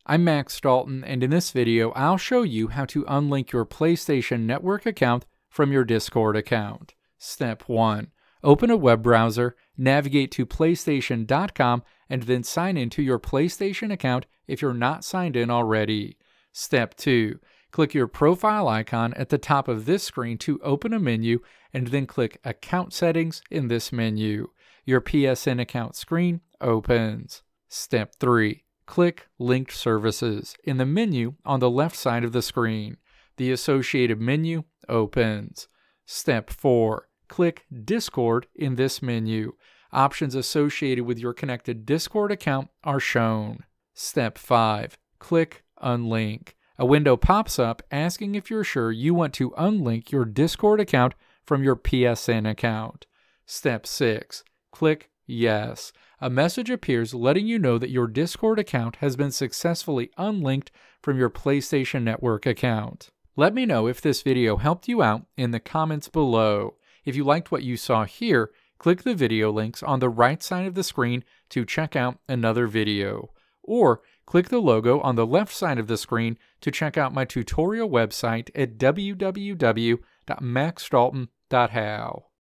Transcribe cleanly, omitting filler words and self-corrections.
I'm Max Dalton, and in this video, I'll show you how to unlink your PlayStation Network account from your Discord account. Step 1. Open a web browser, navigate to PlayStation.com, and then sign into your PlayStation account if you're not signed in already. Step 2. Click your profile icon at the top of this screen to open a menu, and then click Account Settings in this menu. Your PSN account screen opens. Step 3. Click Linked Services in the menu on the left side of the screen. The associated menu opens. Step 4. Click Discord in this menu. Options associated with your connected Discord account are shown. Step 5. Click Unlink. A window pops up asking if you're sure you want to unlink your Discord account from your PSN account. Step 6. Click Yes. A message appears letting you know that your Discord account has been successfully unlinked from your PlayStation Network account. Let me know if this video helped you out in the comments below. If you liked what you saw here, click the video links on the right side of the screen to check out another video. Or click the logo on the left side of the screen to check out my tutorial website at www.maxdalton.how.